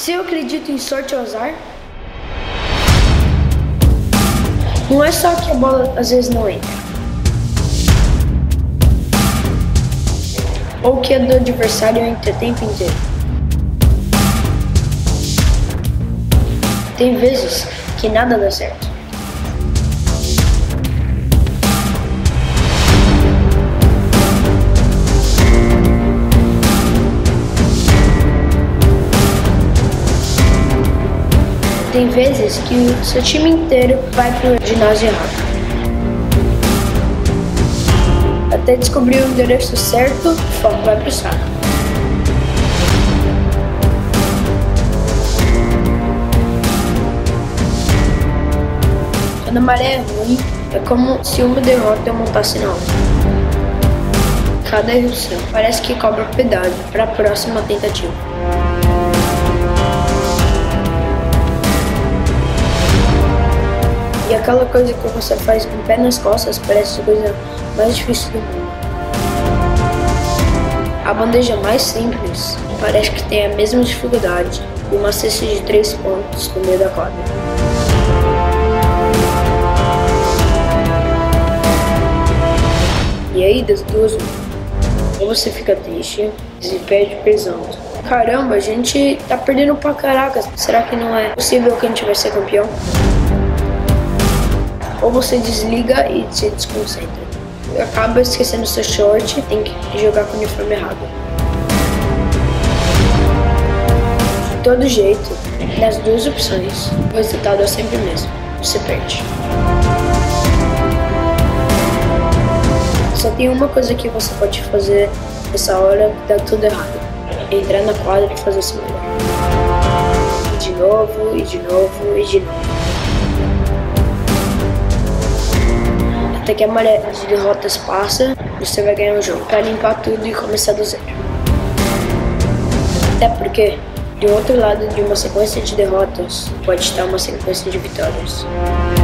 Você acredita em sorte ou azar? Não é só que a bola às vezes não entra, ou que a do adversário entra o tempo inteiro. Tem vezes que nada dá certo. Tem vezes que o seu time inteiro vai pro ginásio errado. Até descobrir o endereço certo, o foco vai pro saco. Quando a maré é ruim, é como se uma derrota eu montasse na outra. Cada erupção parece que cobra pedágio para a próxima tentativa. E aquela coisa que você faz com o pé nas costas parece a coisa mais difícil do mundo. A bandeja mais simples parece que tem a mesma dificuldade de uma cesta de 3 pontos no meio da quadra. E aí das duas, ou você fica triste e perde prisão. Caramba, a gente tá perdendo pra caraca. Será que não é possível que a gente vai ser campeão? Ou você desliga e se desconcentra. Acaba esquecendo seu short e tem que jogar com o uniforme errado. De todo jeito, nas duas opções, o resultado é sempre o mesmo. Você perde. Só tem uma coisa que você pode fazer nessa hora que dá tudo errado. Entrar na quadra e fazer isso melhor. De novo, e de novo, e de novo. Até que a maré de derrotas passa, você vai ganhar o jogo, para limpar tudo e começar do zero. Até porque, do outro lado de uma sequência de derrotas, pode estar uma sequência de vitórias.